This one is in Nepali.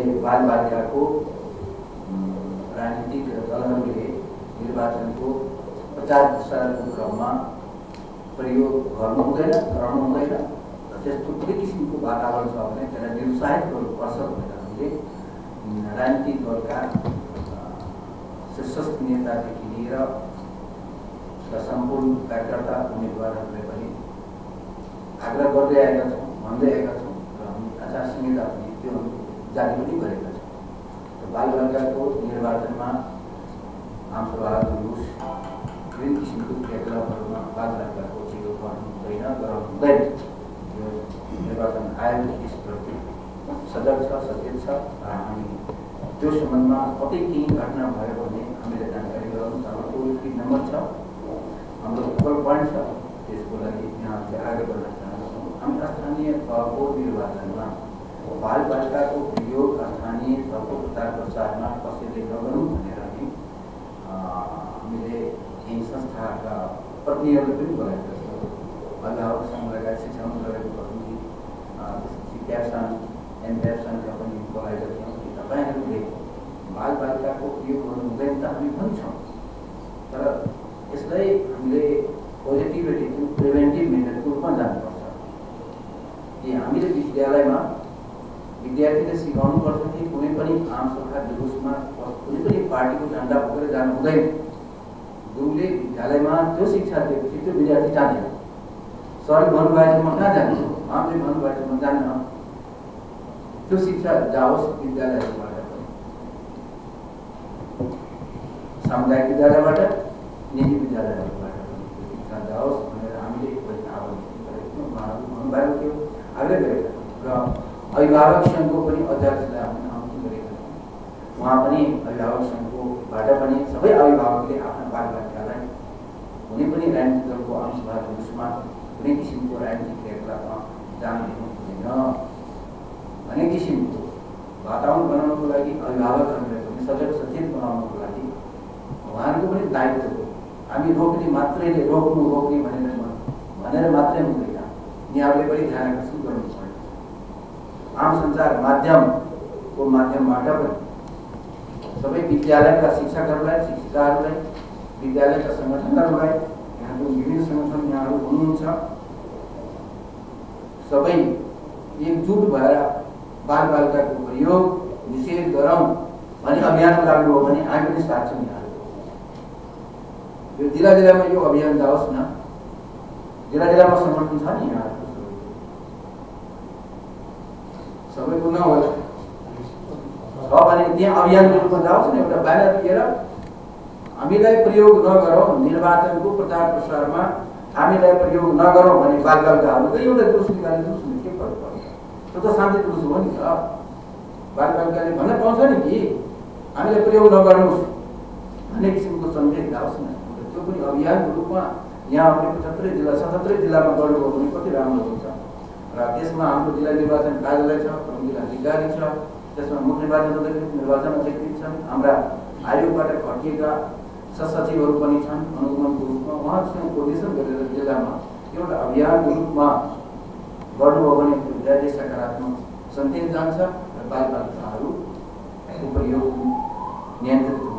बालबालिकाको राजनीतिक दलहरूले निर्वाचनको प्रचार प्रसारको क्रममा प्रयोग गर्नु हुँदैन, गराउनु हुँदैन र त्यस्तो कुनै किसिमको वातावरण छ भने त्यसलाई निरुत्साहित गर्नुपर्छ भनेर हामीले राजनीतिक दलका शीर्षस्थ नेतादेखि लिएर सम्पूर्ण कार्यकर्ता उम्मेदवारहरूले पनि आग्रह गर्दै आएका छौँ, भन्दै आएका छौँ र हामी आचार संहिता पनि त्यो जारी पनि गरेका छौँ। बालबालिकाको निर्वाचनमा आमसभा जुलुस विभिन्न किसिमको क्रियाकलापहरूमा बालबालिकाको प्रयोग गर्नु हुँदैन, गराउनु हुँदैन। यो निर्वाचन आयोग यसप्रति सजग छ, सचेत छ र हामी त्यो सम्बन्धमा कतै केही घटना भयो भने हामीले जानकारी गराउनु छ। हाम्रो टोल फ्री नम्बर छ, हाम्रो फोकल पोइन्ट छ, त्यसको लागि यहाँहरूले आग्रह गर्न चाहन्छौँ। हामी स्थानीय तहको निर्वाचनमा बालबालिकाको प्रयोग स्थानीय तहको प्रचार प्रसारमा कसैले नगरौँ भनेर नि हामीले केही संस्थाका प्रतिनिधिहरूले पनि बोलाएका छौँ। अभिभावकसँग लगायत शिक्षा मन्त्रालयको प्रतिनिधि, क्याप्सन एनक्याप्सनका पनि बोलाएका थियौँ कि तपाईँहरूले बालबालिकाको प्रयोग गर्नु हुँदैन त हामी भन्छौँ, तर यसलाई हामीले पोजिटिभिटी प्रिभेन्टिभ मेथडको रूपमा जानुपर्छ। कि हामीले विद्यालयमा विद्यार्थीले सिकाउनुपर्छ कि कुनै पनि आमसभा जुलुसमा कुनै पनि पार्टीको झन्डा बोकेर जानु हुँदैन। गुरुले विद्यालयमा त्यो शिक्षा दिएपछि त्यो विद्यार्थी जान्छ। सरले भन्नुभएछ म कहाँ जान्छु, आमले भन्नुभएछ म जान्न, त्यो शिक्षा जाओस् विद्यालयहरूबाट पनि, सामुदायिक विद्यालयबाट, निजी विद्यालयहरूबाट पनि त्यो शिक्षा जाओस् भनेर हामीले आह्वान गरेको थियौँ। उहाँहरू भन्नुभएको थियो, आग्रह गरेका थियौँ र अभिभावक सङ्घको पनि अध्यक्षलाई हामी आह्वान गरेका छौँ। उहाँ पनि अभिभावक सङ्घकोबाट पनि सबै अभिभावकले आफ्ना बालबालिकालाई कुनै पनि राजनीतिक दलको आमसभा जुलुसमा कुनै किसिमको राजनीतिक क्रियाकलापमा जान दिनु हुँदैन भन्ने किसिमको वातावरण बनाउनको लागि अभिभावकहरूलाई पनि सजग सचेत बनाउनको लागि उहाँहरूको पनि दायित्व हो। हामी रोक्ने मात्रैले रोक्ने भनेर मात्रै हुँदैन, यहाँहरूले पनि ध्यान आकर्षण गर्नुपर्छ। आम सञ्चार माध्यमको माध्यमबाट पनि सबै विद्यालयका शिक्षकहरूलाई, शिक्षिकाहरूलाई, विद्यालयका सङ्गठनहरूलाई, यहाँको विभिन्न सङ्गठन यहाँहरू हुनुहुन्छ, सबै एकजुट भएर बालबालिकाको प्रयोग निषेध गरौँ भन्ने अभियानमा लाग्नु हो भने हामी पनि साथ छौँ। यहाँहरू यो जिल्ला जिल्लामा यो अभियान जाओस् न, जिल्ला जिल्लामा समर्थन छ नि यहाँहरूको सबैको नहोला छ भने त्यहाँ अभियानको रूपमा जाओस् न। एउटा ब्यानर लिएर हामीलाई प्रयोग नगरौँ, निर्वाचनको प्रचार प्रसारमा हामीलाई प्रयोग नगरौँ भने बालबालिकाहरूको एउटा जुलुस निकाल्ने जुलुसले के फरक पर्छ? त्यो त शान्ति जुलुस हो नि त। बालबालिकाले भन्न पाउँछ नि कि हामीले प्रयोग नगर्नुहोस् भन्ने किसिमको सन्देश जाओस् न। त्यो पनि अभियानको रूपमा यहाँहरूले 77 जिल्लामा गर्नुभयो भने कति राम्रो हुन्छ। र त्यसमा हाम्रो जिल्ला निर्वाचन कार्यालय छ, प्रमुख जिल्ला अधिकारी छ, त्यसमा मुख्य निर्वाचन अधिकृत छन्, हाम्रा आयोगबाट खटिएका सहसचिवहरू पनि छन् अनुगमनको रूपमा। उहाँसँग कोर्डिनेसन गरेर जिल्लामा एउटा अभियानको रूपमा गर्नुभयो भने धेरै सकारात्मक सन्देश जान्छ र बालबालिकाहरूको प्रयोग नियन्त्रित